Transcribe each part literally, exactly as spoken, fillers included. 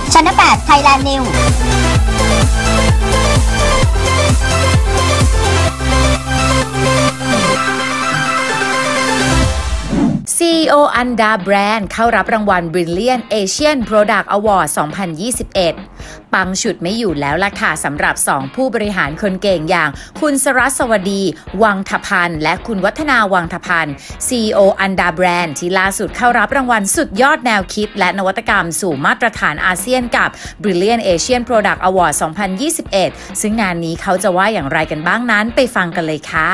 ชั้นแปดไทยแลนด์นิวซี อี โอ อันดาแบรนด์เข้ารับรางวัล Brilliant Asian Product Award สองพันยี่สิบเอ็ด ปังฉุดไม่อยู่แล้วล่ะค่ะสำหรับสองผู้บริหารคนเก่งอย่างคุณสรัสวดีวังทพันธ์และคุณวัฒนาวังทพันธ์ ซี อี โอ อันดาแบรนด์ที่ล่าสุดเข้ารับรางวัลสุดยอดแนวคิดและนวัตกรรมสู่มาตรฐานอาเซียนกับ Brilliant Asian Product Award สองพันยี่สิบเอ็ด ซึ่งงานนี้เขาจะว่าอย่างไรกันบ้างนั้นไปฟังกันเลยค่ะ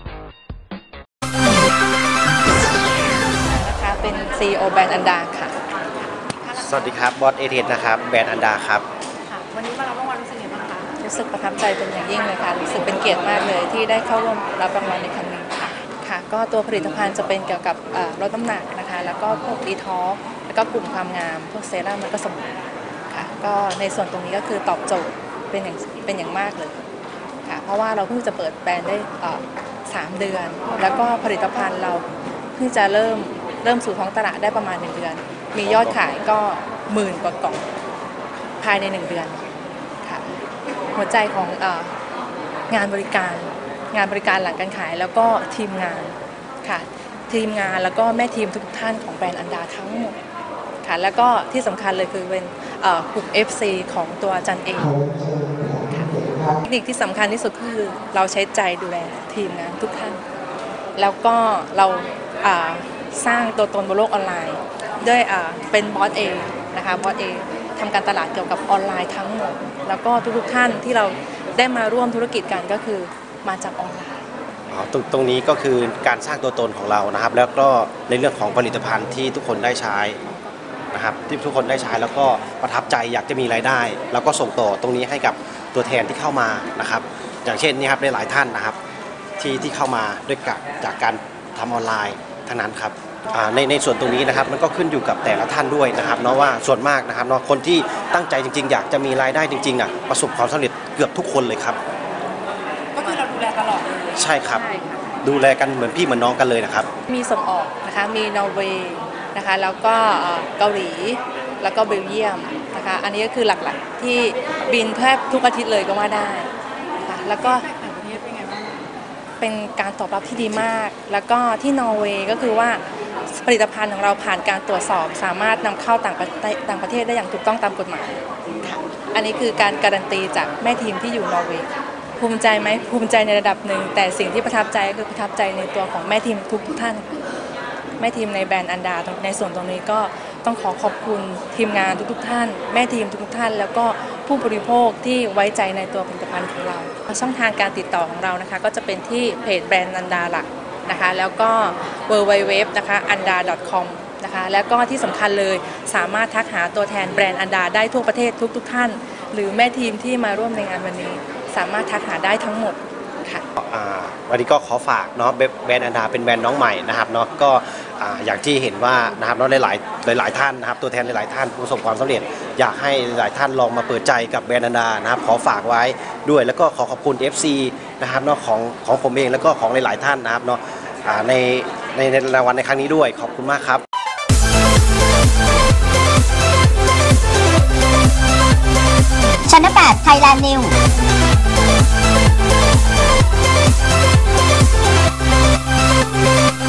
เป็น ซี อี โอ แบรนด์อันดาค่ะสวัสดีครับบอสเอเทสนะครับแบรนด์อันดาครับวันนี้มารับรางวัลรู้สึกยังไงบ้างคะรู้สึกประทับใจเป็นอย่างยิ่งเลยค่ะรู้สึกเป็นเกียรติมากเลยที่ได้เข้าร่วมรับรางวัลในครั้งนี้ค่ะค่ะก็ตัวผลิตภัณฑ์จะเป็นเกี่ยวกับลดน้ำหนักนะคะแล้วก็พวกดีท็อกซ์แล้วก็กลุ่มความงามพวกเซรั่มแล้วก็สมุนค่ะก็ในส่วนตรงนี้ก็คือตอบโจทย์เป็นอย่างเป็นอย่างมากเลยค่ะเพราะว่าเราเพิ่งจะเปิดแบรนด์ได้สามเดือนแล้วก็ผลิตภัณฑ์เราเพิ่งจะเริ่มเริ่มสู่ท้องตลาดได้ประมาณหนึ่งเดือนมียอดขายก็หมื่นกว่ากล่องภายในหนึ่งเดือนค่ะหัวใจของเอ่องานบริการงานบริการหลังการขายแล้วก็ทีมงานค่ะทีมงานแล้วก็แม่ทีมทุกท่านของแบรนด์อันดาทั้งหมดค่ะแล้วก็ที่สำคัญเลยคือเป็นกลุ่ม เอฟ ซี ของตัวอาจารย์เองเทคนิคที่สำคัญที่สุดคือเราใช้ใจดูแลทีมงานทุกท่านแล้วก็เราสร้างตัวตนบนโลกออนไลน์ด้วยเป็นบอสเองนะคะบอสเองทำการตลาดเกี่ยวกับออนไลน์ทั้งหมดแล้วก็ทุกๆท่านที่เราได้มาร่วมธุรกิจกันก็คือมาจากออนไลน์อ๋อตรงตรงนี้ก็คือการสร้างตัวตนของเรานะครับแล้วก็ในเรื่องของผลิตภัณฑ์ที่ทุกคนได้ใช้นะครับที่ทุกคนได้ใช้แล้วก็ประทับใจอยากจะมีรายได้แล้วก็ส่งต่อตรงนี้ให้กับตัวแทนที่เข้ามานะครับอย่างเช่นนี่ครับหลายท่านนะครับที่ที่เข้ามาด้วยกับจากการทำออนไลน์ทั้งนั้นครับในในส่วนตรงนี้นะครับมันก็ขึ้นอยู่กับแต่ละท่านด้วยนะครับเนาะว่าส่วนมากนะครับเนาะคนที่ตั้งใจจริงๆอยากจะมีรายได้จริงๆอ่ะประสบความสำเร็จเกือบทุกคนเลยครับก็คือเราดูแลตลอดเลยใช่ครับดูแลกันเหมือนพี่เหมือนน้องกันเลยนะครับมีส่งออกนะคะมีนอร์เวย์นะคะแล้วก็เกาหลีแล้วก็เบลเยียมนะคะอันนี้ก็คือหลักๆที่บินแทบทุกอาทิตย์เลยก็ว่าได้นะคะแล้วก็เป็นการตอบรับที่ดีมากแล้วก็ที่นอร์เวย์ก็คือว่าผลิตภัณฑ์ของเราผ่านการตรวจสอบสามารถนำเข้าต่างประเทศต่างประเทศได้อย่างถูกต้องตามกฎหมายค่ะอันนี้คือการการันตีจากแม่ทีมที่อยู่นอร์เวย์ภูมิใจไหมภูมิใจในระดับหนึ่งแต่สิ่งที่ประทับใจก็คือประทับใจในตัวของแม่ทีมทุกทุกท่านแม่ทีมในแบรนด์อันดาในส่วนตรงนี้ก็ต้องขอขอบคุณทีมงานทุกๆท่านแม่ทีมทุกๆท่านแล้วก็ผู้บริโภคที่ไว้ใจในตัวผลิตภัณฑ์ของเราช่องทางการติดต่อของเรานะคะก็จะเป็นที่เพจแบรนด์อันดาหลักนะคะแล้วก็ ดับเบิลยู ดับเบิลยู ดับเบิลยู ดับเบิลยู นะคะ อันดา ดอท คอม นะคะแล้วก็ที่สำคัญเลยสามารถทักหาตัวแทนแบรนด์อันดาได้ทั่วประเทศทุกๆท่านหรือแม่ทีมที่มาร่วมในงานวันนี้สามารถทักหาได้ทั้งหมดค่ะวันนี้ก็ขอฝากเนาะแบรนด์อันดาเป็นแบรนด์น้องใหม่นะครับเนาะก็อย่างที่เห็นว่านะครับเนาะหลายๆหลายๆท่านนะครับตัวแทนหลายๆท่านประสบความสำเร็จอยากให้หลายท่านลองมาเปิดใจกับแบรนด์อันดานะครับขอฝากไว้ด้วยแล้วก็ขอขอบคุณ เอฟ ซี นะครับเนาะของของผมเองแล้วก็ของหลายๆท่านนะครับเนาะในในในรางวัลในครั้งนี้ด้วยขอบคุณมากครับชั้นแปดไทยแลนด์นิว We'll be right back.